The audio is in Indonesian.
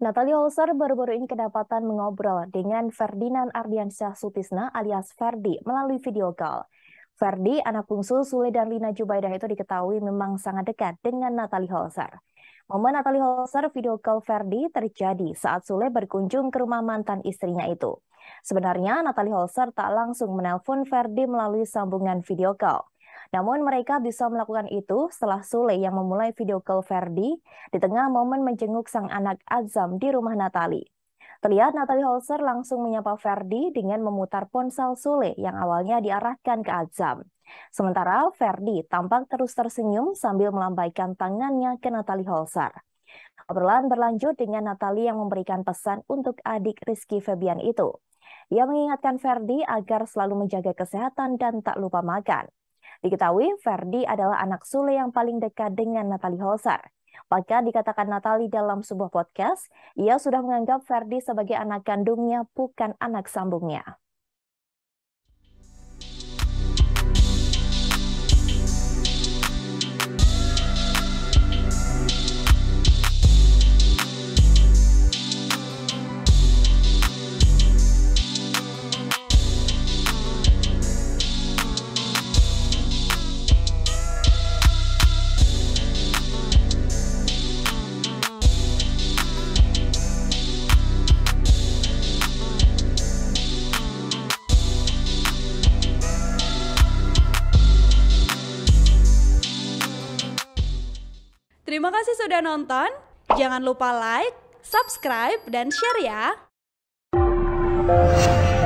Natalie Holzer baru-baru ini kedapatan mengobrol dengan Ferdinand Ardiansyah Sutisna alias Ferdi melalui video call. Ferdi, anak bungsu Sule dan Lina Jubaidah itu diketahui memang sangat dekat dengan Natalie Holzer. Momen Natalie Holzer video call Ferdi terjadi saat Sule berkunjung ke rumah mantan istrinya itu. Sebenarnya Natalie Holzer tak langsung menelpon Ferdi melalui sambungan video call. Namun mereka bisa melakukan itu setelah Sule yang memulai video call Ferdi di tengah momen menjenguk sang anak Azam di rumah Natalie. Terlihat Natalie Holzer langsung menyapa Ferdi dengan memutar ponsel Sule yang awalnya diarahkan ke Azam. Sementara Ferdi tampak terus tersenyum sambil melambaikan tangannya ke Natalie Holzer. Obrolan berlanjut dengan Natalie yang memberikan pesan untuk adik Rizky Febian itu. Dia mengingatkan Ferdi agar selalu menjaga kesehatan dan tak lupa makan. Diketahui Ferdi adalah anak Sule yang paling dekat dengan Natalie Holzer. Bahkan dikatakan Natalie dalam sebuah podcast, ia sudah menganggap Ferdi sebagai anak kandungnya, bukan anak sambungnya. Terima kasih sudah nonton. Jangan lupa like, subscribe, dan share ya.